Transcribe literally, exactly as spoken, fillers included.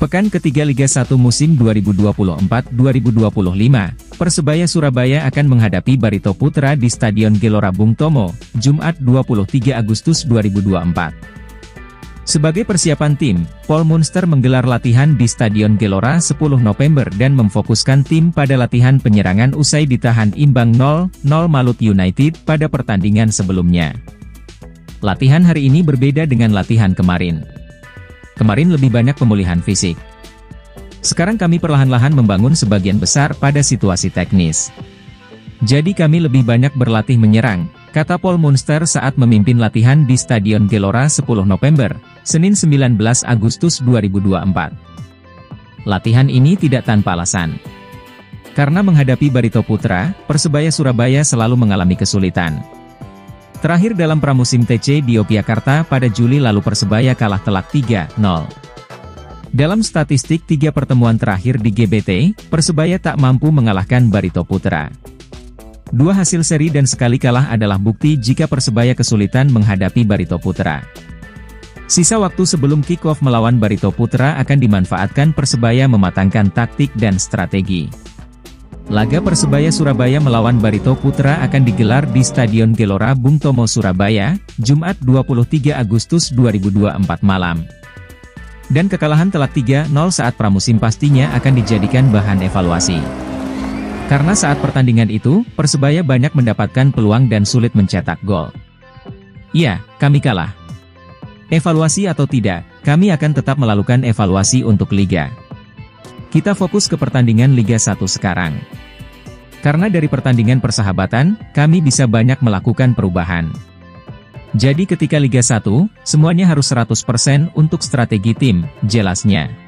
Pekan ketiga Liga satu musim dua ribu dua puluh empat dua ribu dua puluh lima, Persebaya Surabaya akan menghadapi Barito Putra di Stadion Gelora Bung Tomo, Jumat dua puluh tiga Agustus dua ribu dua puluh empat. Sebagai persiapan tim, Paul Munster menggelar latihan di Stadion Gelora sepuluh November dan memfokuskan tim pada latihan penyerangan usai ditahan imbang nol nol Malut United pada pertandingan sebelumnya. Latihan hari ini berbeda dengan latihan kemarin. Kemarin lebih banyak pemulihan fisik. Sekarang kami perlahan-lahan membangun sebagian besar pada situasi teknis. Jadi kami lebih banyak berlatih menyerang, kata Paul Munster saat memimpin latihan di Stadion Gelora sepuluh November, Senin sembilan belas Agustus dua ribu dua puluh empat. Latihan ini tidak tanpa alasan. Karena menghadapi Barito Putra, Persebaya Surabaya selalu mengalami kesulitan. Terakhir dalam pramusim T C di Yogyakarta pada Juli lalu Persebaya kalah telak tiga nol. Dalam statistik tiga pertemuan terakhir di G B T, Persebaya tak mampu mengalahkan Barito Putra. Dua hasil seri dan sekali kalah adalah bukti jika Persebaya kesulitan menghadapi Barito Putra. Sisa waktu sebelum kick-off melawan Barito Putra akan dimanfaatkan Persebaya mematangkan taktik dan strategi. Laga Persebaya Surabaya melawan Barito Putra akan digelar di Stadion Gelora Bung Tomo Surabaya, Jumat dua puluh tiga Agustus dua ribu dua puluh empat malam. Dan kekalahan telak tiga nol saat pramusim pastinya akan dijadikan bahan evaluasi. Karena saat pertandingan itu, Persebaya banyak mendapatkan peluang dan sulit mencetak gol. Ya, kami kalah. Evaluasi atau tidak, kami akan tetap melakukan evaluasi untuk Liga. Kita fokus ke pertandingan Liga satu sekarang. Karena dari pertandingan persahabatan, kami bisa banyak melakukan perubahan. Jadi ketika Liga satu, semuanya harus seratus persen untuk strategi tim, jelasnya.